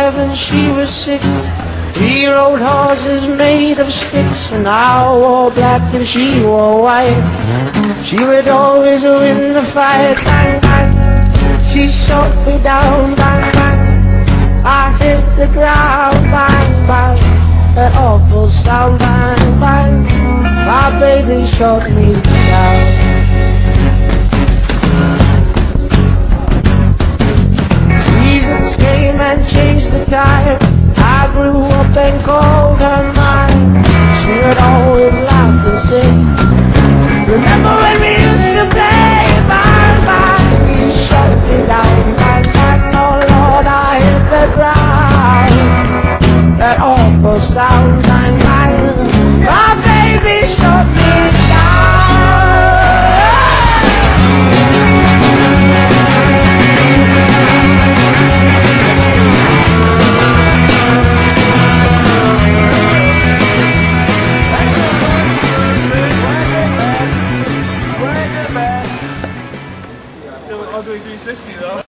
5 and she was 6. We rode horses made of sticks, and I wore black and she wore white. She would always win the fight. Bang, bang. She shot me down. Bang, bang. I hit the ground. Bang, bang. That awful sound. Bang, bang. My baby shot me down. Seasons came and changed the tide. I grew up and called her mine. She would always laugh and sing. Remember when we used to play? Bang, bang. He shut me down. Bang, bang. Oh Lord, I hit the ground. That awful sound. Bang, bang. My baby shut me down. Still ugly 360 though.